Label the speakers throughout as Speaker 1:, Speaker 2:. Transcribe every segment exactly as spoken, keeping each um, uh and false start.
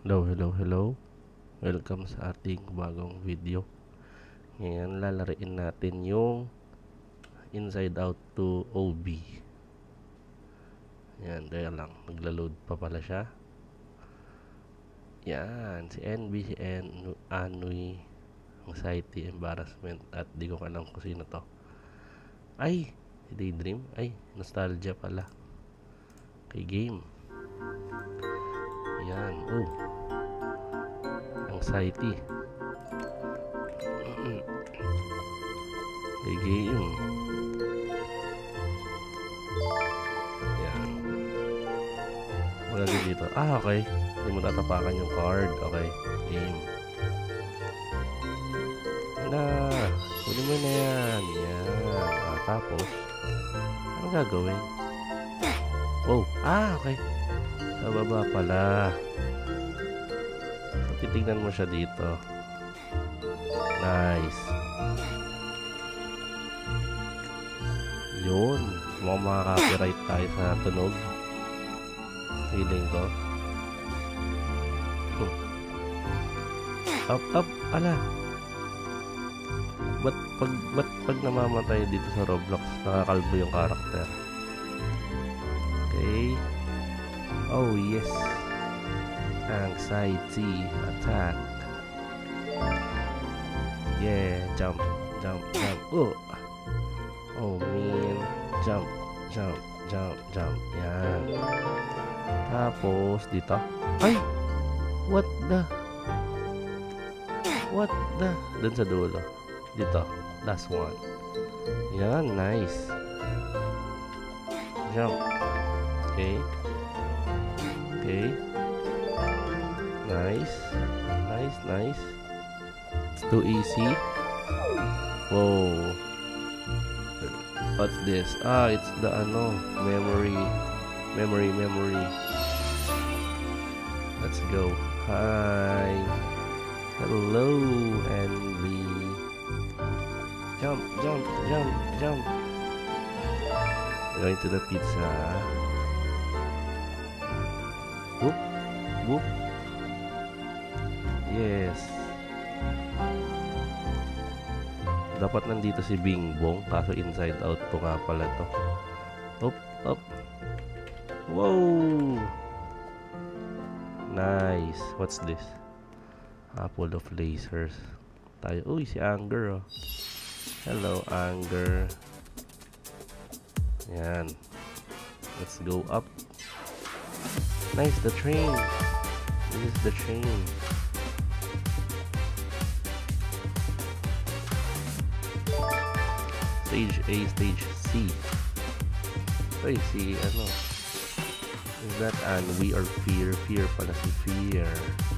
Speaker 1: Hello, hello, hello. Welcome sa ating bagong video. Ngayon, lalariin natin yung Inside Out two O B. Yan, kaya lang. Nagla-load pa pala siya. Yan, si N B, si N, Anui, Anxiety, Embarrassment, at di ko alam kung sino to. Ay, si Daydream. Ay, Nostalgia pala. Okay, game. Yan, oh. Anxiety. Okay, game. Yan. Magagawin dito. Ah, okay. Hindi mo tatapakan yung card. Okay, game. Na, huli mo na yan. Yan. Ah, tapos, ano gagawin? Oh, ah, okay. Sa baba pala. So, titignan mo siya dito. Nice. Yun. Mukhang makaka-copyright tayo sa tunog. Feeling ko. Hmm. Up, up. Ala. Ba't pag, ba't pag namamatay dito sa Roblox, nakakalbo yung karakter? Okay. Oh, yes. Anxiety. Attack. Yeah. Jump. Jump. Jump. Oh. Oh, man. Jump. Jump. Jump. Jump. Yan. Tapos, dito. Ay! What the? What the? Dun sa dulo. Dito. Last one. Yan. Nice. Jump. Okay. Okay. Nice. Nice, nice. It's too easy. Whoa. What's this? Ah, it's the ano, memory. Memory, memory. Let's go. Hi. Hello, Envy. Jump, jump, jump, jump. Going to the pizza. Whoop, whoop. Yes. Dapat nandito si Bingbong, kaso inside out to nga pala to. Up, up. Whoa! Nice. What's this? Apple of lasers. Tayo. Uy, si Anger, oh. Hello, Anger. Yan. Let's go up. Nice, the train. This is the train. Stage A, stage C. Ay, si ano? Is that Anwi or Fear? Fear pala si Fear.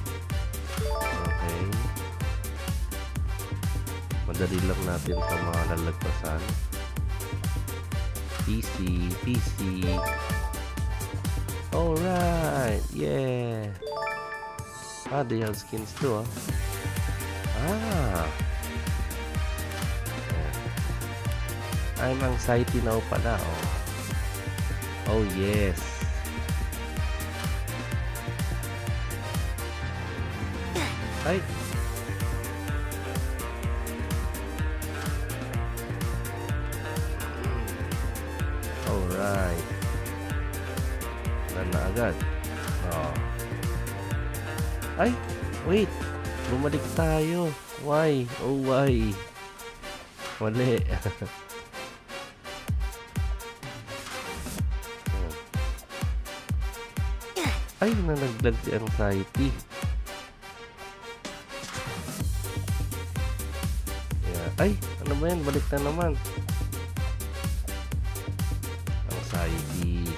Speaker 1: Okay. Madali lang natin ito mga lalagpasan. P C, P C. Alright, yeah. Ah, they have skins too, ah. Ah. I'm Anxiety now pala, oh. Oh, yes. Ay. Alright. Na agad. Oh. Ay, wait. Bumalik tayo. Why? Oh, why? Mali. Ay, nalaglag si Anxiety. Yeah. Ay, ano ba yan? Balik na naman. Anxiety.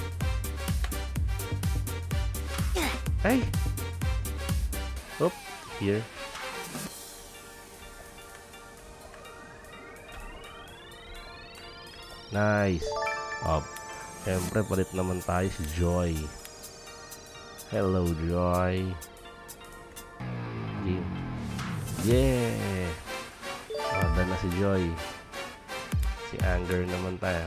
Speaker 1: Ay! Oop, here. Nice. Oh, siyempre, palit naman tayo si Joy. Hello, Joy. Yeah. Oh, dan na si Joy. Si Anger naman tayo.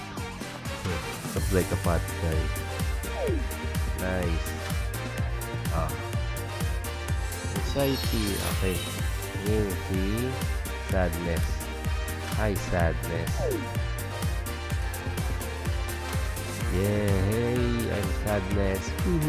Speaker 1: Looks like a fat guy. Nice. Ah. Anxiety. Okay. Name three. Sadness. Hi, sadness. Yeah, hey, I'm sadness.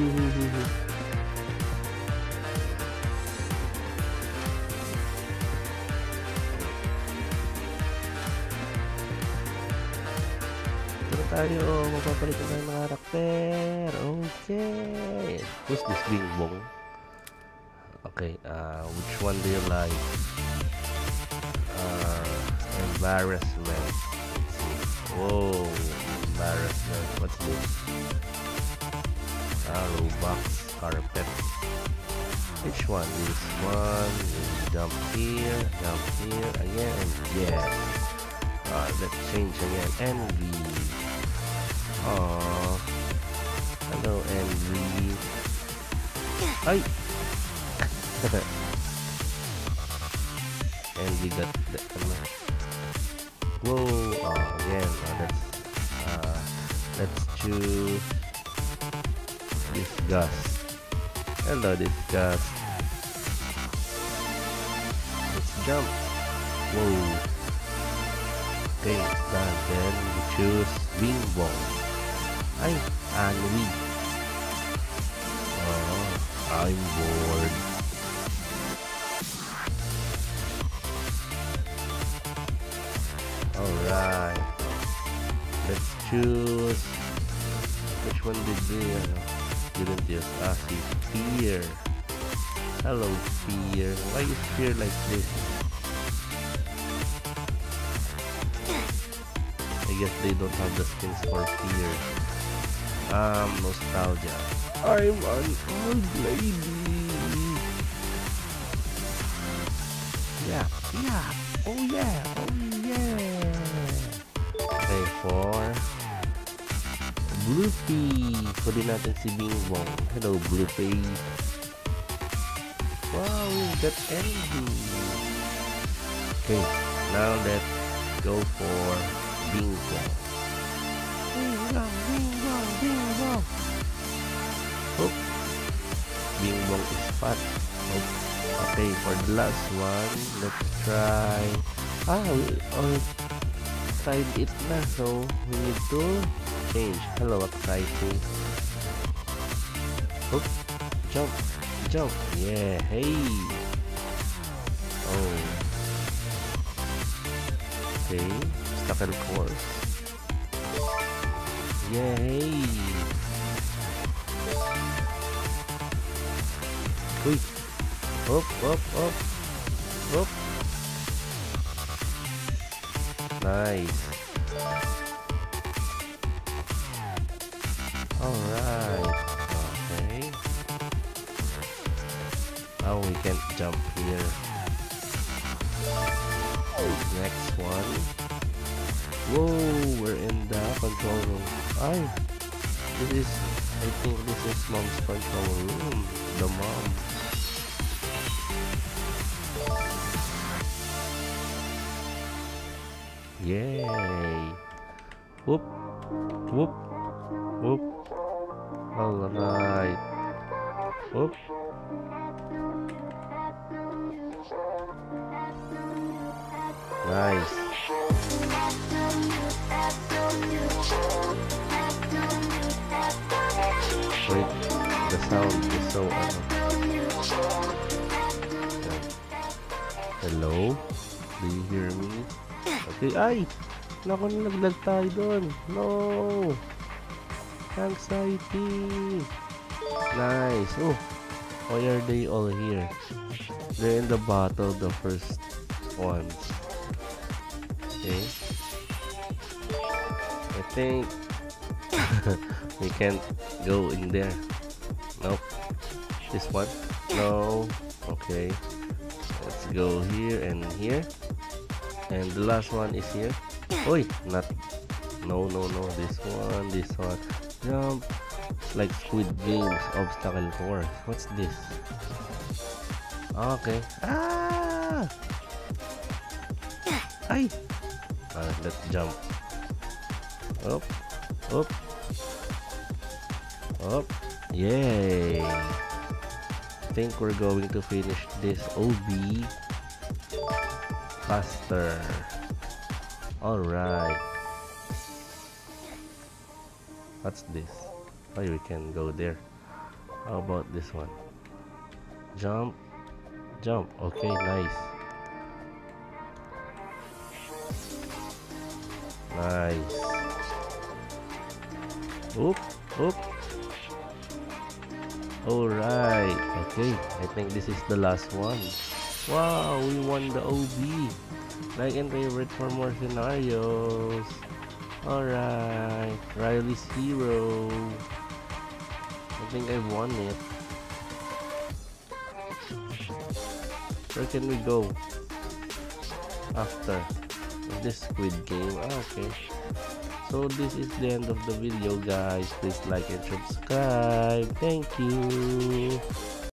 Speaker 1: Ito tayo, magpapalit na ng karakter. Okay. Who's this Bing Bong? Okay, uh, which one do you like? Uh, embarrassment. Let's see. Whoa, embarrassment. What's this? Ah, Robux, carpet. Which one? This one. Jump here, jump here again. Yes. Uh, let's change again. Envy. Aww. Hello, Envy. Ay! Envy got the, uh, whoa! Oh, again. Uh, let's uh, let's choose disgust. Hello, disgust. Let's jump. Whoa! Okay, it's done. Then we choose Bing Bong. Ay, Anwi. Oh, I'm bored. Alright. Let's choose. Which one did we uh, didn't use? Ah, see, Fear. Hello, Fear. Why is Fear like this? I guess they don't have the skins for Fear. Um, Nostalgia. I'm an old lady. Yeah, yeah. Oh yeah, oh yeah. Okay, for Bluepy. Pwede natin si Bing Bong. Hello, Bluepy. Wow, we got Envy. Okay, now let's go for Bing Bong. Bing Bong, Bing Bong, Bing Bong. Oop. Bing Bong is fat. Oop. Okay, for the last one, let's try. Ah, we all tried it na, so we need to change. Hello, exciting. Oop. Jump, jump. Yeah, hey. Oh. Okay, obstacle course. Yay! Uy! Up, up, up! Up! Nice! Alright! Okay. Now we can jump here. Next one. Whoa, we're in the control room. Ay, this is, I think this is mom's control room. The mom. Yay! Whoop, whoop, whoop. Alright. Whoop. Nice. Wait, the sound is so uh, hello? Do you hear me? Okay, ay! Naku, nalaglag tayo doon. No! Anxiety! Nice! Oh! Why are they all here? They're in the bottle, the first ones. Okay. I think we can't go in there. Nope. This one? No. Okay. Let's go here and here. And the last one is here. Oi! Not. No, no, no. This one, this one. Jump. It's like Squid Games obstacle course. What's this? Okay. Ah! Ay! Uh, let's jump. Up. Up. Up. Yay! think we're going to finish this O B faster. Alright. What's this? Oh, we can go there. How about this one? Jump. Jump. Okay, nice. Nice. Oop. Oop. Alright. Okay, I think this is the last one. Wow, we won the O B. Like and favorite for more scenarios. Alright, Riley's Hero. I think I've won it. Where can we go after this Squid Game? Ah, okay. So this is the end of the video, guys. Please like and subscribe. Thank you.